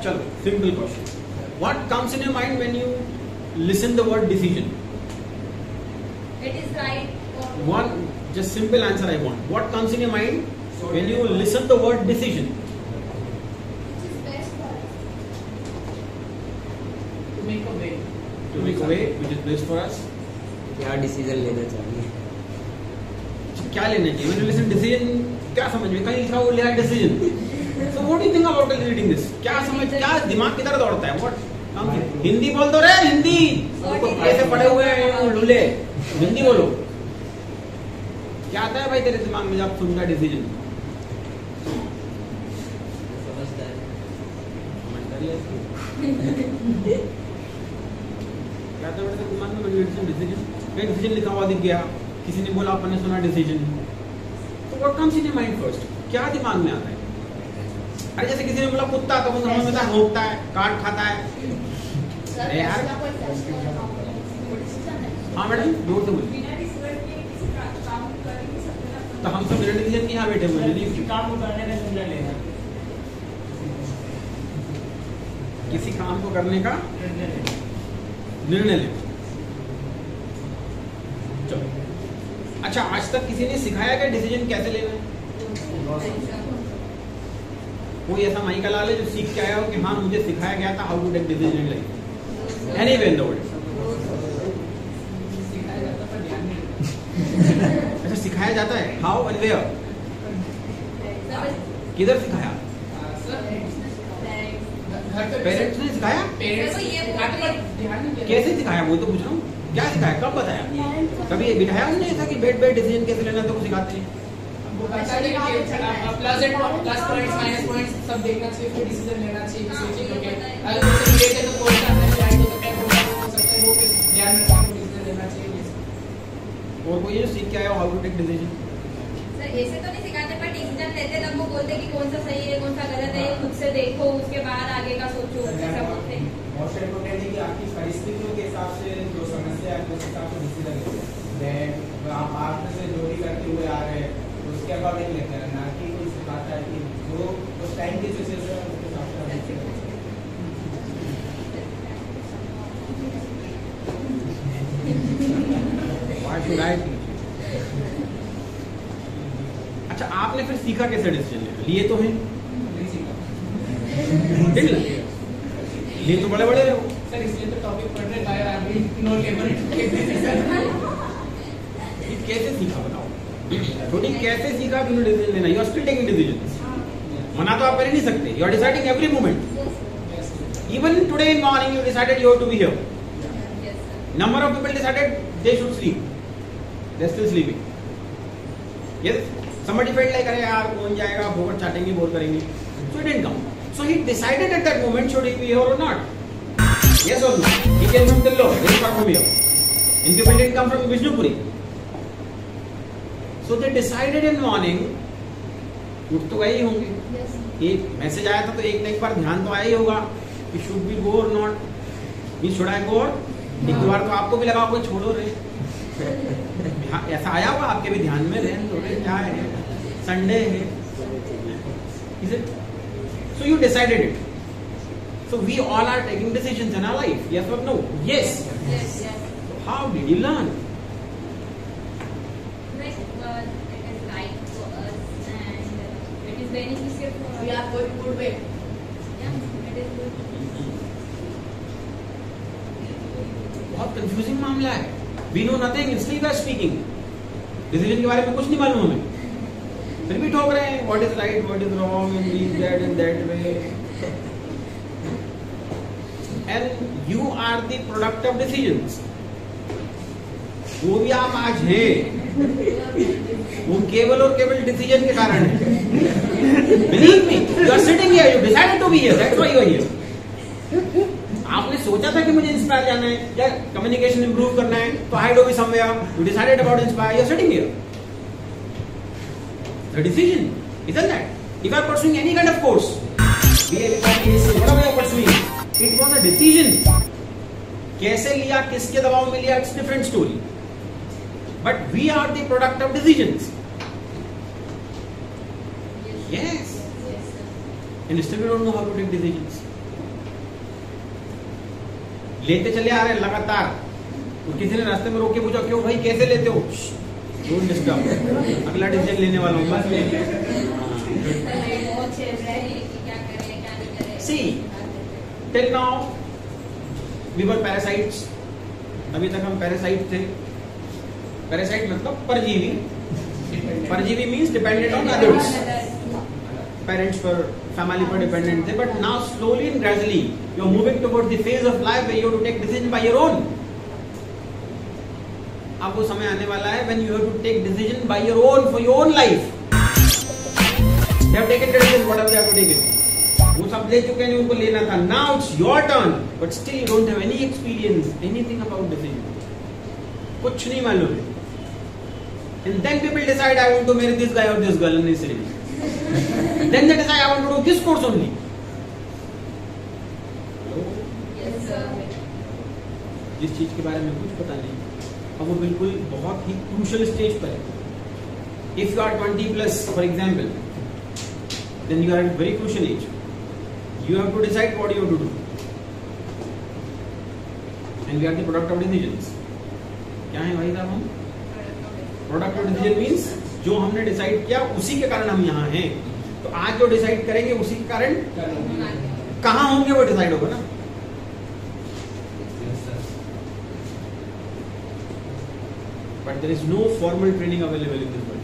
चलो simple question. What comes in your mind when you listen the word decision? It is right. One just simple answer I want. What comes in your mind when you listen the word decision? Which is best for us. To make a way. To make a way which is best for us. क्या decision लेना चाहिए? क्या लेना चाहिए? When you listen decision, क्या समझ में? कहीं लिखा हुआ लिया है decision. So what do you think about reading this? क्या समझ, क्या दिमाग किधर दौड़ता है? What? हिंदी बोल दो रे, हिंदी. ऐसे पढ़े हुए हैं लूले. हिंदी बोलो. क्या आता है भाई तेरे दिमाग में जब सुनता है डिसीजन? समझदारी है. क्या आता है तेरे दिमाग में डिसीजन? कहीं डिसीजन लिखा हुआ दिख गया, किसी ने बोला, अपन ने सुना डिसीजन. तो what comes in your mind first? क्या दिमाग में आता है? अरे जैसे किसी ने बोला कुत्ता, तो समझ में आता है भौंकता है, काट खाता है. अरे यार. हाँ मैडम, जोर से बोलिए. तो हम सब बिना डिसीजन के यहाँ बैठे हुए हैं. किसी काम को करने का निर्णय लेना. किसी काम को करने का निर्णय लेना. चलो. अच्छा, आज तक किसी ने सिखाया क्या डिसीजन कैसे लेना है? कोई ऐसा माइकल आले जो सीख के आया हो कि हाँ मुझे सिखाया गया था how to take decision in life? Anyway in the world. अच्छा, सिखाया जाता है. How and where? किधर सिखाया? पेरेंट्स ने सिखाया? कैसे सिखाया वो तो पूछ रहा हूँ. क्या सिखाया, कब बताया? कभी बिठाया उन्होंने ऐसा कि बैठ डिसीजन कैसे लेना तो सिखाते हैं? प्लस पॉइंट्स माइनस पॉइंट्स सब देखना चाहिए, फिर डिसीजन लेना चाहिए किसी चीज के. अगर कुछ लेट है तो कोई सा नहीं राइट हो सकता है, हो सकता है, वो फिर ध्यान में रखकर डिसीजन लेना चाहिए. और कोई जो सीख के आया how to take decision? Sir ऐसे तो नहीं सिखाते, पर डिसीजन लेते तब वो बोलते कि कौन सा सही है कौन सा गलत है, खुद से देखो उसके बाद आगे का सोचो, ऐसा बोलते हैं. मोस्ट इम्पोर्टेंट है कि आपकी परिस्थितियों के हिसाब से जो समस्या है उस हिसाब से डिसीजन लेते हैं. आप आर्ट से जो भी करते हुए आ रहे हैं उसके अकॉर्डिंग लेते हैं, ना कि कोई सिखाता है कि जो उस टाइम की सिचुएशन है उसके हिसाब से अच्छा, आपने फिर सीखा कैसे डिसीजन लेना? लिए तो हैं, नहीं सीखा. लिए तो बड़े बड़े हो सर, इसलिए तो टॉपिक पढ़ रहे हैं. अभी नो लेबर कैसे सीखा बताओ? छोटी कैसे सीखा कि डिसीजन लेना? You are still taking decision. मना तो आप कर ही नहीं सकते. You are deciding every moment. Even today in morning you decided you have to be here. Number of people decided they should sleep. They still sleeping. Yes, somebody felt like अरे यार कौन जाएगा, फोकट चाटेंगे, बोर करेंगे. So he didn't come. So he decided at that moment should he be here or not. Yes or no? He came from Tillo. They didn't come from here. And people didn't come from Vishnupuri. So they decided in morning. उठ तो गए ही होंगे. एक message आया था तो एक न एक बार ध्यान तो आया ही होगा कि should we go or not. Should I go or? एक दो बार तो आपको भी लगा कोई छोड़ो रे. ऐसा आया हुआ आपके भी ध्यान में, क्या है, संडे है. Is it? So you decided it. So we all are taking decisions in our life. Yes or no? Yes. Yes. So how did you learn? Like, it is right for us and it is beneficial for us. We are going good way. Yeah, it is good. बहुत confusing मामला है. We know nothing, still we are speaking. डिसीजन के बारे में कुछ नहीं मालूम हमें, फिर भी ठोक रहे हैं. What is right, what is wrong, and this, that, and that way. And you are the product of decisions. वो भी आप आज हैं, वो केवल और केवल डिसीजन के कारण है. Believe me, you are sitting here, you decided to be here, that's why you are here. आपने सोचा था कि मुझे इंस्पायर जाना है या कम्युनिकेशन इंप्रूव करना है, तो I do be somewhere. You decided about inspire, you are sitting here. The decision isn't that? If you are pursuing any kind of course, whatever you are pursuing, it was a decision. कैसे लिया, किसके दबाव में लिया, it's different story. But we are the product of decisions. Yes. And still we don't know how to take decisions. लेते चले आ रहे हैं लगातार, तो किसी ने रास्ते में रोक के पूछा क्यों भाई कैसे लेते हो, डोंट डिस्टर्ब, अगला डिसीजन लेने वाला हूँ बस मैं। बहुत चल रहा है कि क्या करें क्या नहीं करें। See, till now we were parasites, अभी तक हम पैरासाइट थे। पैरासाइट मतलब परजीवी, परजीवी means dependent on others, parents पर, फैमिली पर डिपेंडेंट थे, but now slowly and gradually you are moving towards the phase of life where you have to take decision by your own. अब वो समय आने वाला है when you have to take decision by your own for your own life. They have taken decision whatever they have to take, वो सब ले चुके हैं, उनको लेना था। Now it's your turn, but still you don't have any experience, anything about decision, कुछ नहीं मालूम है। And then people decide I want to marry this guy or this girl unnecessarily. Then they decide I want to do this course only. Yes, sir. जिस चीज के बारे में कुछ पता नहीं, अब वो बिल्कुल बहुत ही क्रूशल स्टेज पर है। If you are 20 plus, for example, then you are at very crucial age. You have to decide what you have to do. And we are the product of decisions. क्या है भाई साहब हम? Product of decision means जो हमने decide किया उसी के कारण हम यहाँ हैं। तो आज जो डिसाइड करेंगे उसी के कारण कहाँ होंगे वो डिसाइड होगा ना। But there is no formal training available in this world.